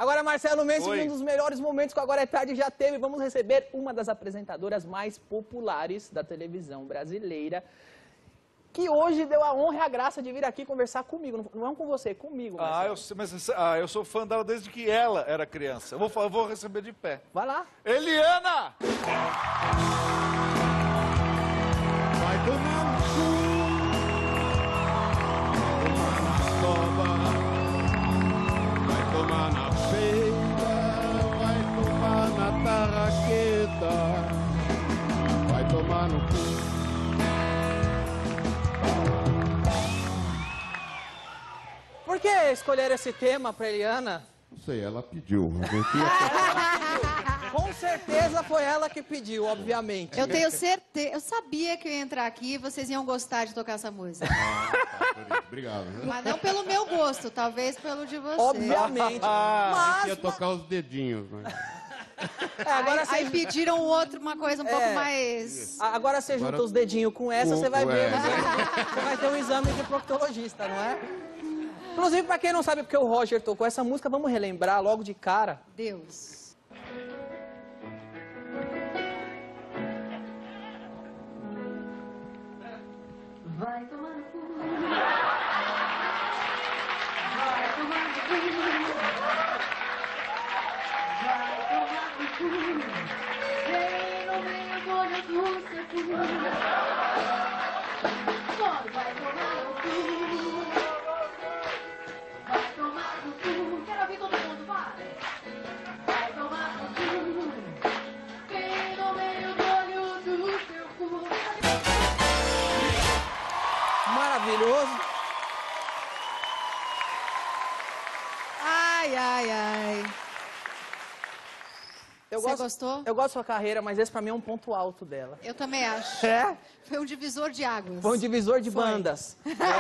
Agora, Marcelo Mendes, Oi. um dos melhores momentos que o Agora é Tarde já teve. Vamos receber uma das apresentadoras mais populares da televisão brasileira, que hoje deu a honra e a graça de vir aqui conversar comigo. Não com você, comigo, Marcelo. Eu sou fã dela desde que ela era criança. Eu vou receber de pé. Vai lá. Eliana! Vai tomar no cu, vai tomar na peita, vai tomar na tarraqueta, vai tomar no cu. Por que escolher esse tema para Eliana? Não sei, ela pediu. Com certeza foi ela que pediu, obviamente. Eu tenho certeza, eu sabia que eu ia entrar aqui e vocês iam gostar de tocar essa música. Obrigado. Mas não pelo meu gosto, talvez pelo de vocês. Obviamente. Eu ia Mas, tocar os dedinhos, né? agora Aí pediram uma coisa um pouco mais... Agora você junta os dedinhos com essa, você vai ver. Você vai ter um exame de proctologista, não é? Inclusive, pra quem não sabe porque o Roger tocou essa música, vamos relembrar logo de cara. Deus. Vai tomar no cu. Vai tomar no cu. Vai tomar no cu. Vem no meio do olho do seu cu. Vai tomar no cu. Vai tomar no cu. Quero ouvir todo mundo, vai. Vai tomar no cu. Vem no meio do olho do seu cu. Maravilhoso. Ai, ai, ai. Você gostou? Eu gosto da sua carreira, mas esse pra mim é um ponto alto dela. Eu também acho. É? Foi um divisor de águas. Foi um divisor de Foi. bandas.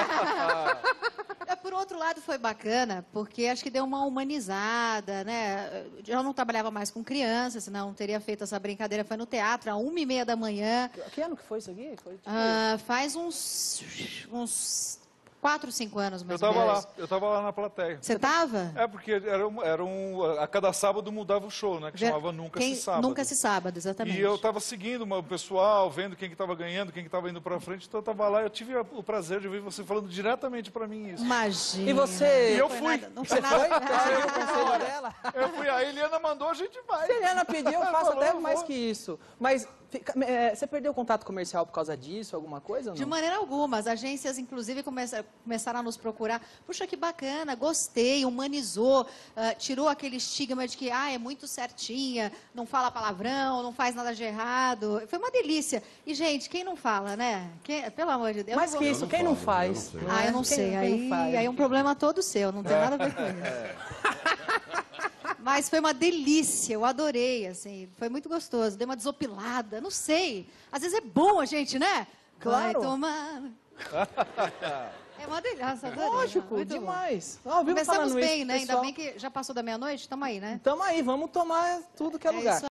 Por outro lado, foi bacana, porque acho que deu uma humanizada, né? Eu não trabalhava mais com crianças, senão teria feito essa brincadeira. Foi no teatro, às 1h30 da manhã. Que ano que foi isso aqui? Foi, tipo, Faz uns 4, 5 anos, mais Eu ou menos. tava lá, eu tava lá na plateia. Você tava? É, porque a cada sábado mudava o show, né? Que chamava Nunca Se Sábado. Nunca Se Sábado, exatamente. E eu tava seguindo o pessoal, vendo quem que tava ganhando, quem que tava indo pra frente, então eu tava lá e eu tive o prazer de ouvir você falando diretamente pra mim isso. Imagina. E você... E eu Não fui. Não foi nada. Você viu o conselho dela? Eu fui, a Eliana mandou, a gente vai. Se a Eliana pedir, eu faço Falou, até eu mais vou. que isso. Mas você perdeu o contato comercial por causa disso, alguma coisa ou não? De maneira alguma. As agências, inclusive, começaram a nos procurar. Puxa, que bacana, gostei, humanizou, tirou aquele estigma de que é muito certinha, não fala palavrão, não faz nada de errado. Foi uma delícia. E, gente, quem não fala, né? Pelo amor de Deus. Mais que isso, quem não faz? Eu não sei. Aí é um problema todo seu, não tem nada a ver com isso. Mas foi uma delícia, eu adorei, assim, foi muito gostoso, dei uma desopilada, não sei. Às vezes é bom a gente, né? Claro. Vai tomar... É uma delícia, adorei. Lógico, Muito bom. demais. Ao vivo Começamos falando bem, isso, né? Ainda pessoal. bem que já passou da meia-noite, tamo aí, né? Tamo aí, vamos tomar tudo que é lugar. Isso